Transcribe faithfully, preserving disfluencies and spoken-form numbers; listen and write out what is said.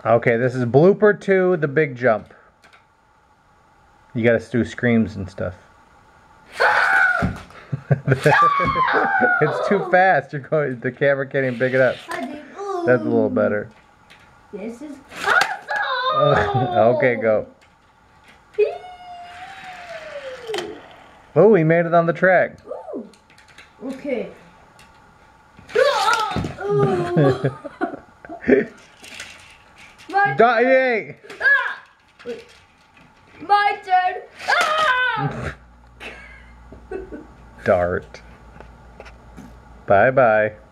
Okay, this is blooper two, the big jump. You gotta do screams and stuff. It's too fast. You're going. The camera can't even pick it up. That's a little better. This is awesome. Okay, go. Oh, we made it on the track. Ooh. Okay. My Dying. Ah! Wait. My turn. Ah! Dart. Bye bye.